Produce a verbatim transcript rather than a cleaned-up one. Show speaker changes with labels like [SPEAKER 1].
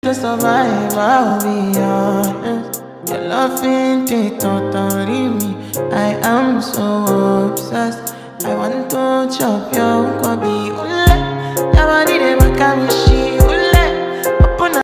[SPEAKER 1] To survive, I'll be honest. Your love ain't it, totally me. I am so obsessed. I want to chop your kobe.